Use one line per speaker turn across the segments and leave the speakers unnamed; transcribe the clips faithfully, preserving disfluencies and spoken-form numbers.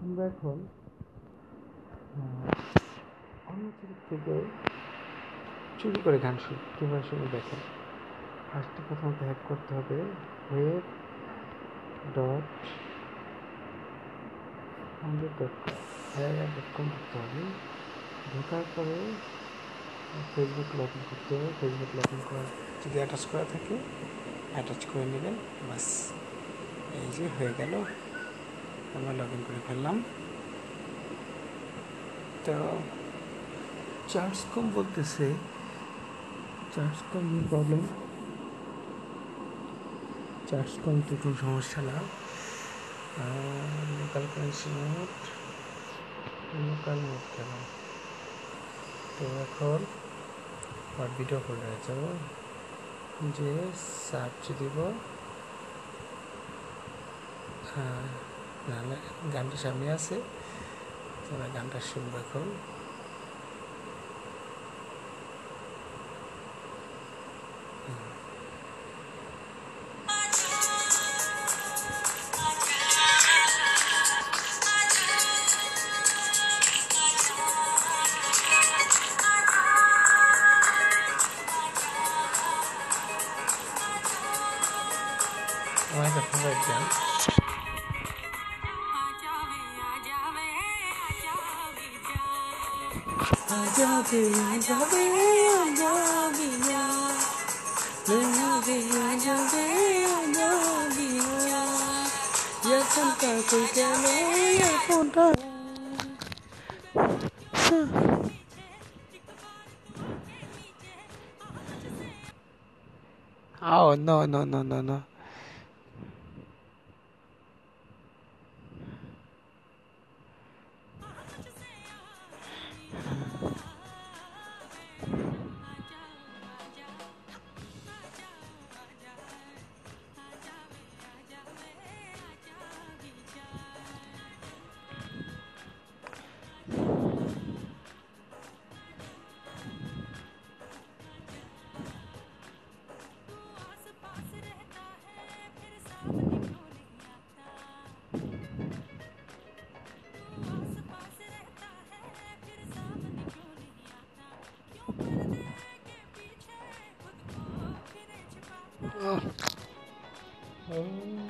আমরা এখন অন্য দিক থেকে চুরি করে গান শুনি কীভাবে শুনে দেখেন। ফার্স্টে প্রথমত হ্যাক করতে হবে web dot hundred dot com hack dot com করতে হবে। ঢোকার পরে ফেসবুক লগ ইন করতে হবে। ফেসবুক লগ ইন করার যদি অ্যাটাচ করা থাকে অ্যাটাচ করে নেবেন, বাস এই যে হয়ে গেল, আমরা লগ ইন করে ফেললাম। তো চার্জ কম বলতেছে, চার্জ কম প্রবলেম, চার্জ কম তো কোনো সমস্যা না। Local currency note local note কেন, তো এখন আর ভিডিও করে যাব যে সার্চ দিব, হ্যাঁ নাহলে গানটা সামনে আছে, তোমরা গানটা শুনবো এখন। আমার একটা ফেভারিট গান, আজাবে আজাবে আজাবিয়া আজাবে আজাবে আজাবিয়া এখনটা কই গেল এখনটা। Oh no no no no no. Oh. Oh.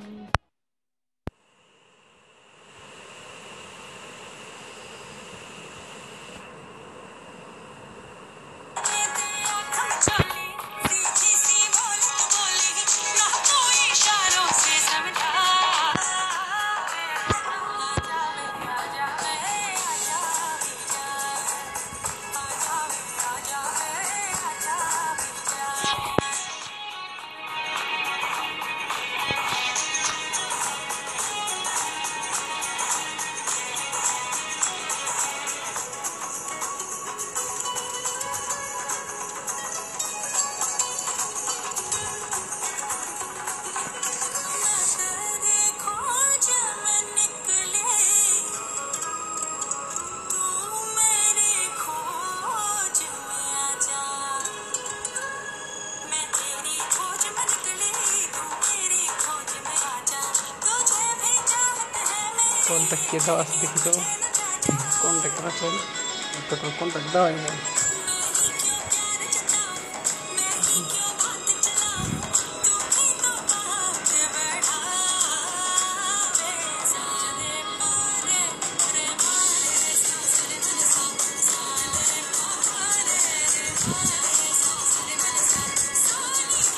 Contact के दवा से देखी तो कॉन्टैक्ट करा चल तो कॉन्टैक्ट दवा है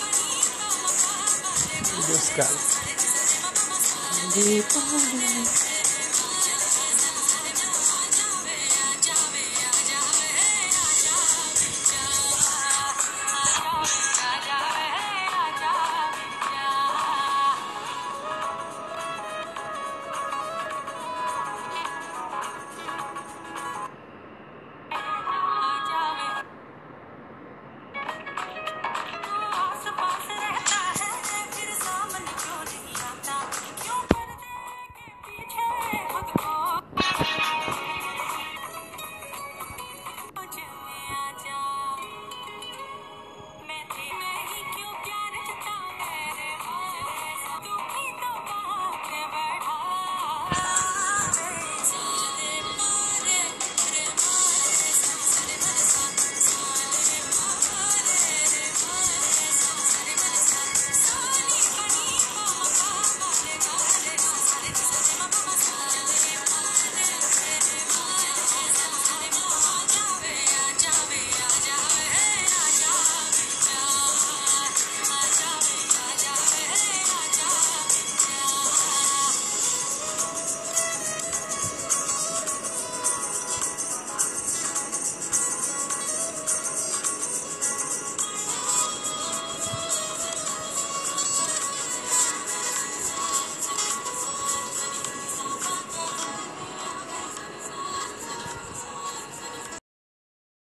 Buscar.